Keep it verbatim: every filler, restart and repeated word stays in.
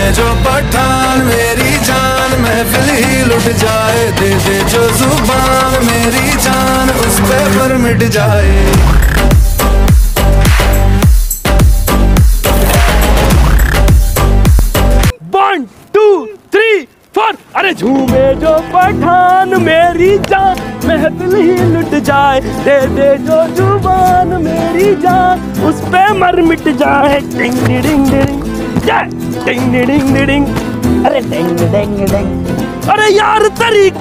झूमे जो पठान मेरी जान महफिल ही लुट जाए, दे दे जो जुबान मेरी जान उस पे पर मिट जाए। One two three four. अरे झूमे जो पठान मेरी जान महफिल ही लुट जाए, दे दे जो जुबान मेरी जान उस पे मर मिट जाए। डिंग डिंग डिंग डिंग डिंग डिंग डिंग। अरे डिंग डिंग डिंग। अरे यार तरीक